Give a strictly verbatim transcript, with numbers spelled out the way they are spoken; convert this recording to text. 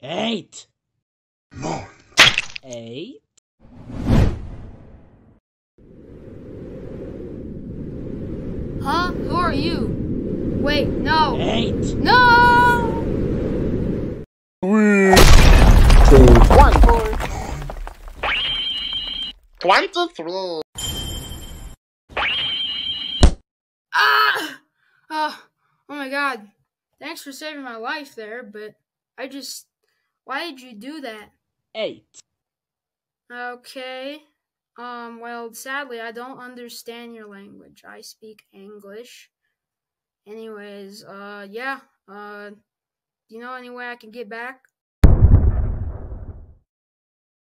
Eight. Nine. Eight. Huh? Who are you? Wait, no. Eight. No! Three. One, four. Twenty-three. Ah! Uh, oh my god. Thanks for saving my life there, but I just... Why did you do that? Eight. Okay. Um, well, sadly, I don't understand your language. I speak English. Anyways, uh, yeah. Uh, do you know any way I can get back?